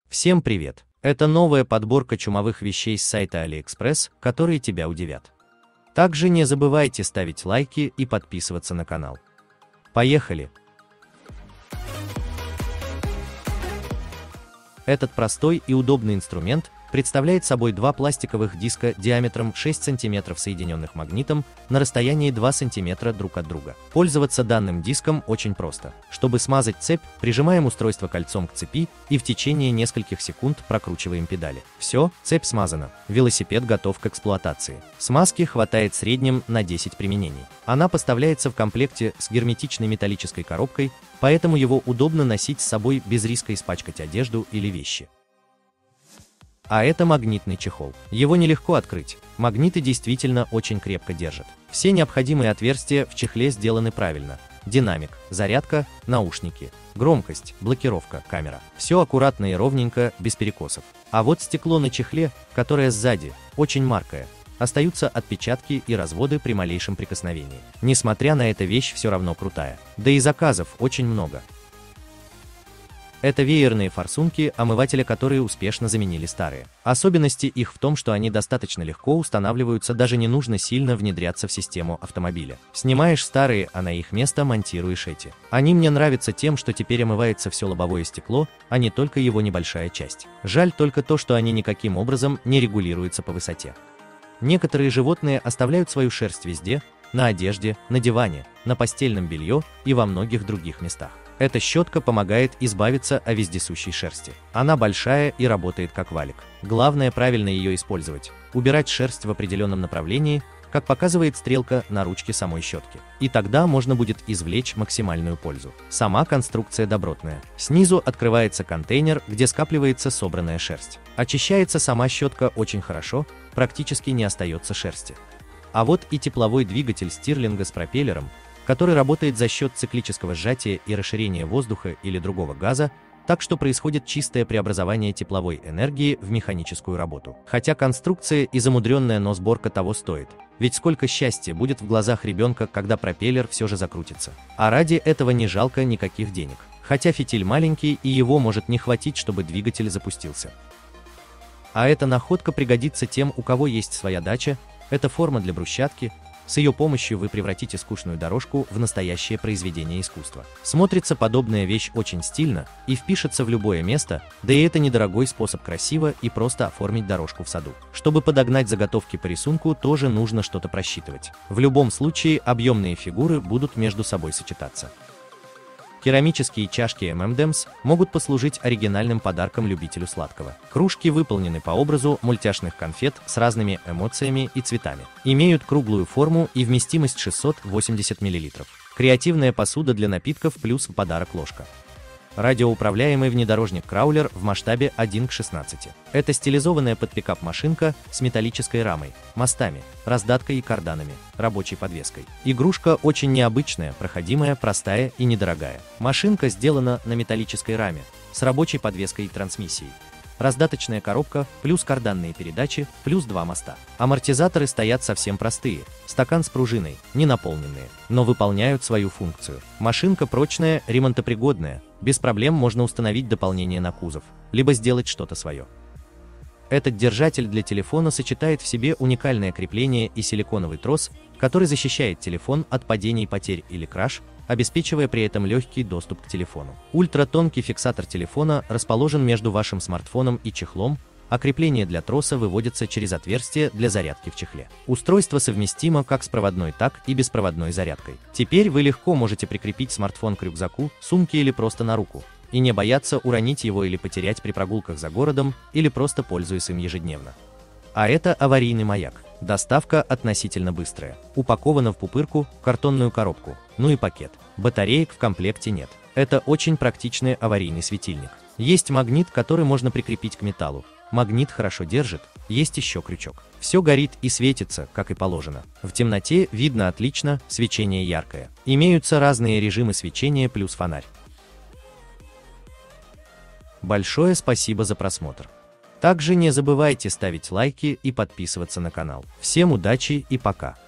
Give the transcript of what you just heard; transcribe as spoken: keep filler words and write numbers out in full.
Всем привет! Это новая подборка чумовых вещей с сайта AliExpress, которые тебя удивят. Также не забывайте ставить лайки и подписываться на канал. Поехали! Этот простой и удобный инструмент представляет собой два пластиковых диска диаметром шесть сантиметров, соединенных магнитом на расстоянии два сантиметра друг от друга. Пользоваться данным диском очень просто. Чтобы смазать цепь, прижимаем устройство кольцом к цепи и в течение нескольких секунд прокручиваем педали. Все, цепь смазана. Велосипед готов к эксплуатации. Смазки хватает в среднем на десять применений. Она поставляется в комплекте с герметичной металлической коробкой, поэтому его удобно носить с собой без риска испачкать одежду или вещи. А это магнитный чехол. Его нелегко открыть. Магниты действительно очень крепко держат. Все необходимые отверстия в чехле сделаны правильно. Динамик, зарядка, наушники, громкость, блокировка, камера. Все аккуратно и ровненько, без перекосов. А вот стекло на чехле, которое сзади, очень маркое. Остаются отпечатки и разводы при малейшем прикосновении. Несмотря на это, вещь все равно крутая. Да и заказов очень много. Это веерные форсунки, омывателя которые успешно заменили старые. Особенности их в том, что они достаточно легко устанавливаются, даже не нужно сильно внедряться в систему автомобиля. Снимаешь старые, а на их место монтируешь эти. Они мне нравятся тем, что теперь омывается все лобовое стекло, а не только его небольшая часть. Жаль только то, что они никаким образом не регулируются по высоте. Некоторые животные оставляют свою шерсть везде: на одежде, на диване, на постельном белье и во многих других местах. Эта щетка помогает избавиться от вездесущей шерсти. Она большая и работает как валик. Главное правильно ее использовать. Убирать шерсть в определенном направлении, как показывает стрелка на ручке самой щетки. И тогда можно будет извлечь максимальную пользу. Сама конструкция добротная. Снизу открывается контейнер, где скапливается собранная шерсть. Очищается сама щетка очень хорошо, практически не остается шерсти. А вот и тепловой двигатель стирлинга с пропеллером, который работает за счет циклического сжатия и расширения воздуха или другого газа, так что происходит чистое преобразование тепловой энергии в механическую работу. Хотя конструкция и замудренная, но сборка того стоит. Ведь сколько счастья будет в глазах ребенка, когда пропеллер все же закрутится. А ради этого не жалко никаких денег. Хотя фитиль маленький и его может не хватить, чтобы двигатель запустился. А эта находка пригодится тем, у кого есть своя дача. Это форма для брусчатки. С ее помощью вы превратите скучную дорожку в настоящее произведение искусства. Смотрится подобная вещь очень стильно и впишется в любое место, да и это недорогой способ красиво и просто оформить дорожку в саду. Чтобы подогнать заготовки по рисунку, тоже нужно что-то просчитывать. В любом случае, объемные фигуры будут между собой сочетаться. Керамические чашки эм энд эмс могут послужить оригинальным подарком любителю сладкого. Кружки выполнены по образу мультяшных конфет с разными эмоциями и цветами. Имеют круглую форму и вместимость шестьсот восемьдесят миллилитров. Креативная посуда для напитков плюс в подарок ложка. Радиоуправляемый внедорожник-краулер в масштабе один к шестнадцати. Это стилизованная под пикап машинка с металлической рамой, мостами, раздаткой и карданами, рабочей подвеской. Игрушка очень необычная, проходимая, простая и недорогая. Машинка сделана на металлической раме, с рабочей подвеской и трансмиссией. Раздаточная коробка, плюс карданные передачи, плюс два моста. Амортизаторы стоят совсем простые, стакан с пружиной, не наполненные, но выполняют свою функцию. Машинка прочная, ремонтопригодная, без проблем можно установить дополнение на кузов, либо сделать что-то свое. Этот держатель для телефона сочетает в себе уникальное крепление и силиконовый трос, который защищает телефон от падений, потерь или краш, обеспечивая при этом легкий доступ к телефону. Ультратонкий фиксатор телефона расположен между вашим смартфоном и чехлом, а крепление для троса выводится через отверстие для зарядки в чехле. Устройство совместимо как с проводной, так и беспроводной зарядкой. Теперь вы легко можете прикрепить смартфон к рюкзаку, сумке или просто на руку, и не бояться уронить его или потерять при прогулках за городом или просто пользуясь им ежедневно. А это аварийный маяк. Доставка относительно быстрая. Упакована в пупырку, картонную коробку, ну и пакет. Батареек в комплекте нет. Это очень практичный аварийный светильник. Есть магнит, который можно прикрепить к металлу. Магнит хорошо держит, есть еще крючок. Все горит и светится, как и положено. В темноте видно отлично, свечение яркое. Имеются разные режимы свечения плюс фонарь. Большое спасибо за просмотр. Также не забывайте ставить лайки и подписываться на канал. Всем удачи и пока!